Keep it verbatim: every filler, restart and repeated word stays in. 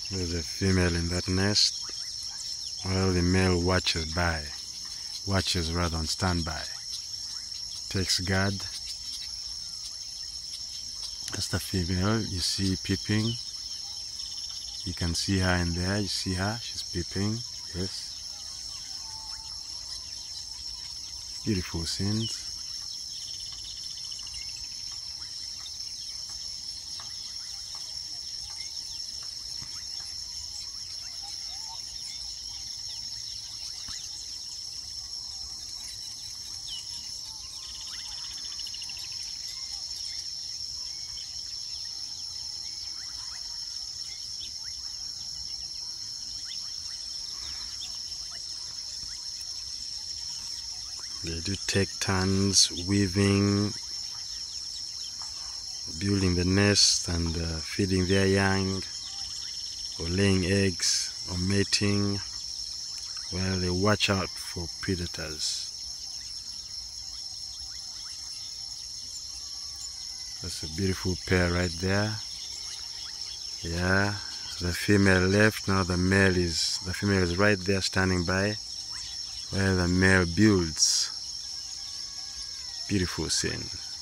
There's a female in that nest while the male watches by, watches rather on standby, takes guard. That's the female you see peeping. You can see her in there, you see her, she's peeping, yes. Beautiful scenes. They do take turns weaving, building the nest and uh, feeding their young, or laying eggs, or mating, while they watch out for predators. That's a beautiful pair right there. Yeah, the female left, now the male is, the female is right there standing by, while the male builds. Beautiful scene.